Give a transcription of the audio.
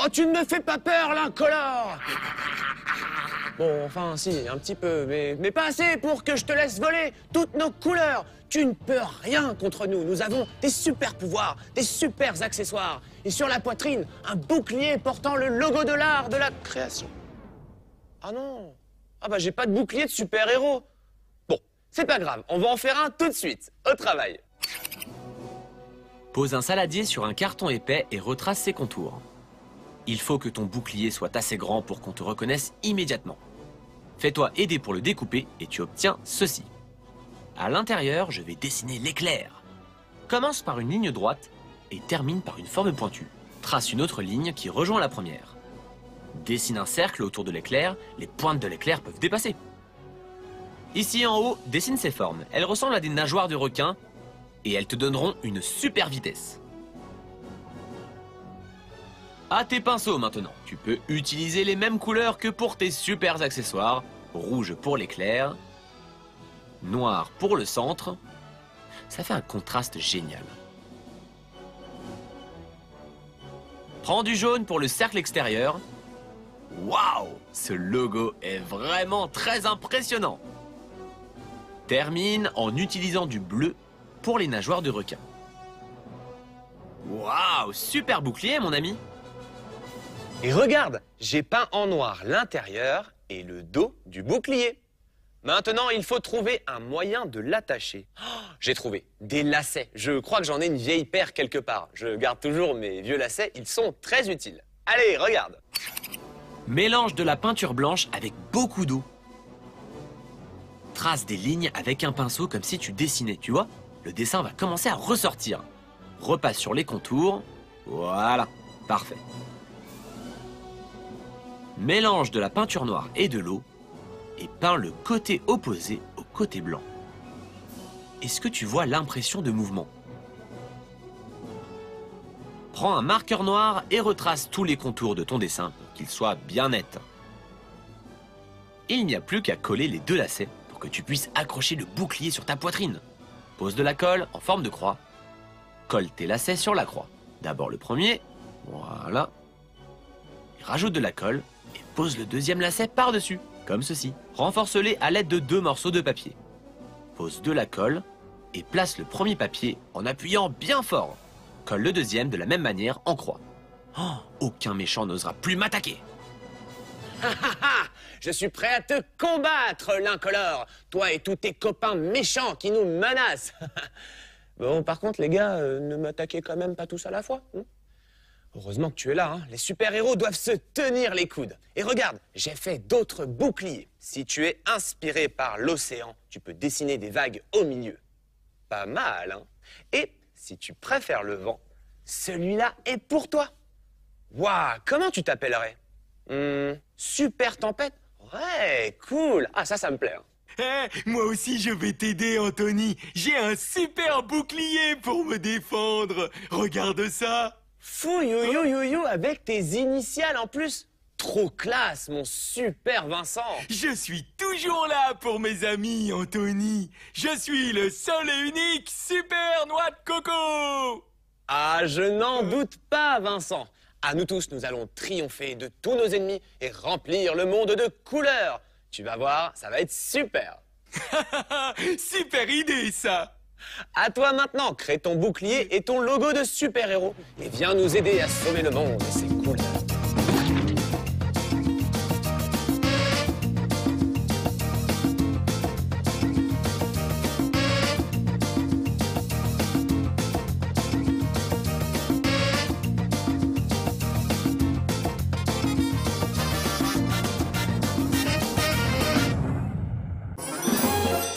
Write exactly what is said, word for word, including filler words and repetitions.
Oh, tu ne me fais pas peur, l'incolore. Bon, enfin, si, un petit peu, mais, mais pas assez pour que je te laisse voler toutes nos couleurs. Tu ne peux rien contre nous. Nous avons des super pouvoirs, des super accessoires. Et sur la poitrine, un bouclier portant le logo de l'art de la création. Ah non. Ah bah, j'ai pas de bouclier de super-héros. Bon, c'est pas grave, on va en faire un tout de suite. Au travail. Pose un saladier sur un carton épais et retrace ses contours. Il faut que ton bouclier soit assez grand pour qu'on te reconnaisse immédiatement. Fais-toi aider pour le découper et tu obtiens ceci. À l'intérieur, je vais dessiner l'éclair. Commence par une ligne droite et termine par une forme pointue. Trace une autre ligne qui rejoint la première. Dessine un cercle autour de l'éclair, les pointes de l'éclair peuvent dépasser. Ici en haut, dessine ces formes. Elles ressemblent à des nageoires de requin et elles te donneront une super vitesse. À tes pinceaux maintenant, tu peux utiliser les mêmes couleurs que pour tes super accessoires. Rouge pour l'éclair, noir pour le centre. Ça fait un contraste génial. Prends du jaune pour le cercle extérieur. Waouh! Ce logo est vraiment très impressionnant. Termine en utilisant du bleu pour les nageoires de requin. Waouh! Super bouclier, mon ami! Et regarde, j'ai peint en noir l'intérieur et le dos du bouclier. Maintenant, il faut trouver un moyen de l'attacher. Oh, j'ai trouvé des lacets. Je crois que j'en ai une vieille paire quelque part. Je garde toujours mes vieux lacets, ils sont très utiles. Allez, regarde. Mélange de la peinture blanche avec beaucoup d'eau. Trace des lignes avec un pinceau comme si tu dessinais, tu vois? Le dessin va commencer à ressortir. Repasse sur les contours. Voilà, parfait. Mélange de la peinture noire et de l'eau et peins le côté opposé au côté blanc. Est-ce que tu vois l'impression de mouvement? Prends un marqueur noir et retrace tous les contours de ton dessin pour qu'ils soient bien nets. Il n'y a plus qu'à coller les deux lacets pour que tu puisses accrocher le bouclier sur ta poitrine. Pose de la colle en forme de croix. Colle tes lacets sur la croix. D'abord le premier, voilà. Et rajoute de la colle et pose le deuxième lacet par-dessus, comme ceci. Renforce-les à l'aide de deux morceaux de papier. Pose de la colle et place le premier papier en appuyant bien fort. Colle le deuxième de la même manière en croix. Oh, aucun méchant n'osera plus m'attaquer. Je suis prêt à te combattre, l'incolore. Toi et tous tes copains méchants qui nous menacent. Bon, par contre, les gars, euh, ne m'attaquez quand même pas tous à la fois. Hein. Heureusement que tu es là, hein. Les super-héros doivent se tenir les coudes. Et regarde, j'ai fait d'autres boucliers. Si tu es inspiré par l'océan, tu peux dessiner des vagues au milieu. Pas mal, hein. Et si tu préfères le vent, celui-là est pour toi. Waouh, comment tu t'appellerais? hmm, Super tempête? Ouais, cool. Ah, ça, ça me plaît. Hein. Hey, moi aussi je vais t'aider, Anthony. J'ai un super bouclier pour me défendre. Regarde ça. Fou you you you you avec tes initiales en plus. Trop classe, mon super Vincent. Je suis toujours là pour mes amis, Anthony. Je suis le seul et unique super noix de coco. Ah, je n'en doute pas, Vincent. À nous tous, nous allons triompher de tous nos ennemis et remplir le monde de couleurs. Tu vas voir, ça va être super. Super idée, ça. À toi maintenant, crée ton bouclier et ton logo de super-héros et viens nous aider à sauver le monde. C'est cool.